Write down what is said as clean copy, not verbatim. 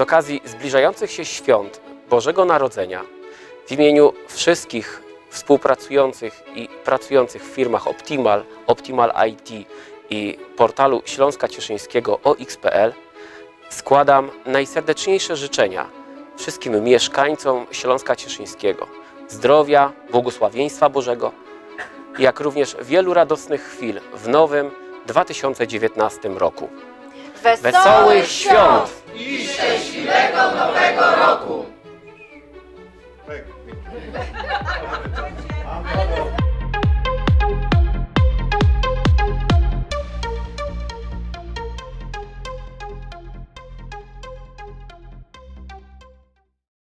z okazji zbliżających się świąt Bożego Narodzenia w imieniu wszystkich współpracujących i pracujących w firmach Optimal IT i portalu Śląska Cieszyńskiego OX.pl składam najserdeczniejsze życzenia wszystkim mieszkańcom Śląska Cieszyńskiego. Zdrowia, błogosławieństwa Bożego, jak również wielu radosnych chwil w nowym 2019 roku. Wesołych świąt i szczęśliwego nowego roku!